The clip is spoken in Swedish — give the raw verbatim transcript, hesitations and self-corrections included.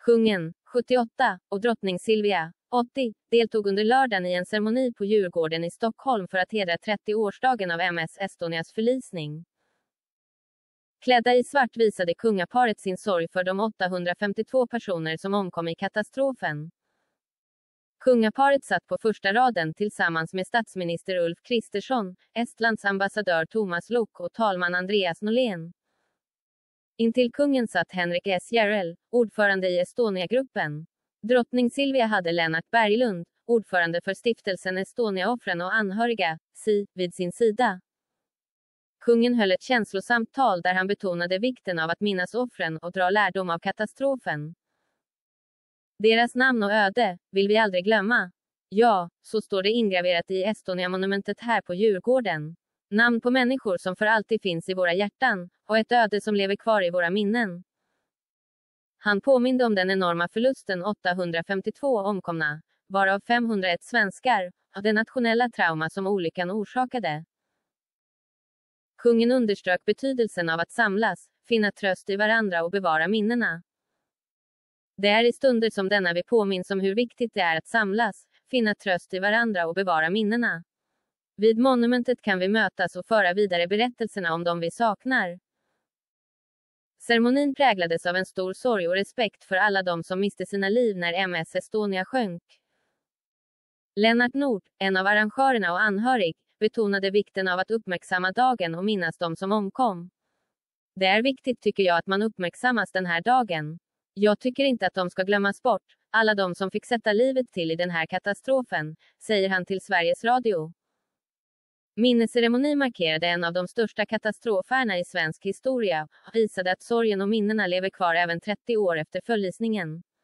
Kungen, sjuttioåtta, och drottning Silvia, åttio, deltog under lördagen i en ceremoni på Djurgården i Stockholm för att hedra trettioårsdagen av M S Estonias förlisning. Klädda i svart visade kungaparet sin sorg för de åttahundrafemtiotvå personer som omkom i katastrofen. Kungaparet satt på första raden tillsammans med statsminister Ulf Kristersson, Estlands ambassadör Thomas Luuk och talman Andreas Norlén. Intill kungen satt Henrik S. Järrel, ordförande i Estonia-gruppen. Drottning Silvia hade Lennart Berglund, ordförande för stiftelsen Estonia-offren och anhöriga, S I, vid sin sida. Kungen höll ett känslosamt tal där han betonade vikten av att minnas offren och dra lärdom av katastrofen. Deras namn och öde vill vi aldrig glömma. Ja, så står det ingraverat i Estonia-monumentet här på Djurgården. Namn på människor som för alltid finns i våra hjärtan, och ett öde som lever kvar i våra minnen. Han påminde om den enorma förlusten åttahundrafemtiotvå omkomna, varav femhundraett svenskar, och det nationella trauma som olyckan orsakade. Kungen underströk betydelsen av att samlas, finna tröst i varandra och bevara minnena. Det är i stunder som denna vi påminns om hur viktigt det är att samlas, finna tröst i varandra och bevara minnena. Vid monumentet kan vi mötas och föra vidare berättelserna om dem vi saknar. Ceremonin präglades av en stor sorg och respekt för alla de som miste sina liv när M S Estonia sjönk. Lennart Nord, en av arrangörerna och anhörig, betonade vikten av att uppmärksamma dagen och minnas de som omkom. Det är viktigt tycker jag att man uppmärksammas den här dagen. Jag tycker inte att de ska glömmas bort, alla de som fick sätta livet till i den här katastrofen, säger han till Sveriges Radio. Minnesceremoni markerade en av de största katastroferna i svensk historia och visade att sorgen och minnena lever kvar även trettio år efter förlisningen.